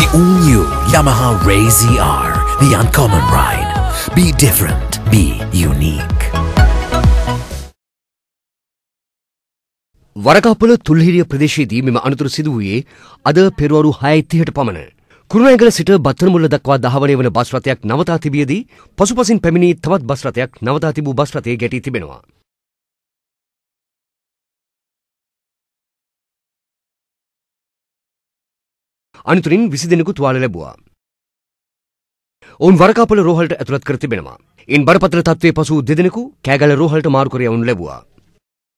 all new Yamaha Ray ZR, the uncommon ride. Be different, be unique. වරකාපොළ තුල්හිරිය ප්‍රදේශයේදී මෙම අනතුර සිදු වූයේ අද පෙරවරු 6:30ට පමණ. කුරුණෑගල සිට බත්තනමුල්ල දක්වා දහවනය වන බස් රථයක් නවතා තිබියදී පසුපසින් පැමිණි තවත් බස් රථයක් නවතා තිබූ බස් රථයේ ගැටී තිබෙනවා. අනතුරින් 20 දෙනෙකු තුවාල ලැබුවා. ඔවුන් වරකාපොළ රෝහලට ඇතුළත් කර තිබෙනවා. ඉන් බරපතල තත්ත්වයේ පසු දෙදෙනෙකු කෑගල රෝහලට මාරු කර යවනු ලැබුවා.